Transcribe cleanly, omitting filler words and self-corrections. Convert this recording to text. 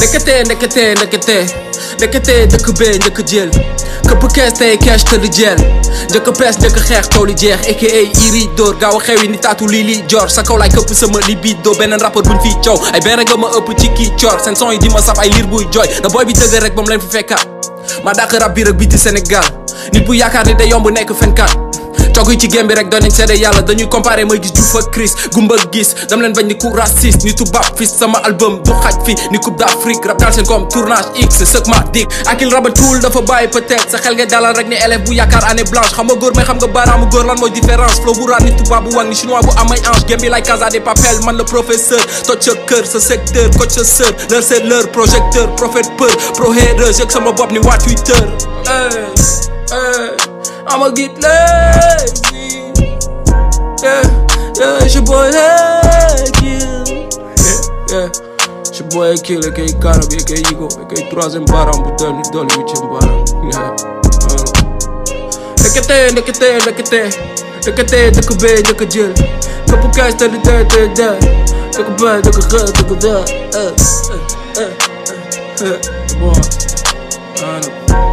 ndekete dëkk bee njëkk jël këpp kees tey cash te di jël njëkk pees njëkk xeex tool yi jeex aka iri dóor gaaw a xewi ni taatu lii jor sa kaw laay këpp sama libido beneen rappeur buñ fii coow ay benn nga ma ëpp ci kii coor seen son yi di ma saf ay liir buy jooy na booy bi dëgg rek ba mu leen fi fekkaat ma dàq rap bi rek bi di Sénégal nit bu yaakaar ni day yomb nekk fenkat coogu yi ci game bi rek doon nañ seede yàlla dañuy comparé may gis Diouf ak Chris gumba gis dam leen bañ ni ku raciste ni tubaab fis sama album du xaj fi ni coupe d'Afrique rap daal seen comme tournage X sëg ma dik akil raba tuul dafa bàyyi peut-être sa xel nga dalal rek ni élève bu yaakaar année blanche xam nga góor may xam nga baaraamu góor lan mooy différence flow bu raat ni tubaab bu wang ni chinois bu amay ange game bi lay Casa de Papel man le professeur toj sa kër sa secteur coach sa sœur leur c'est leur projecteur prophète peur pro haters yëg sama bopp ni waa Twitter I'ma get lazy. Yeah, it's your boy Akil. Yeah, it's your boy Akil, aka Cannabis, aka Ego, aka troisième baram bu dolli huitième baram. Ndekete dëkk bee njëkk jël këpp kaas te di dee dëkk bee dëkk xëy dëkk dee. Bon,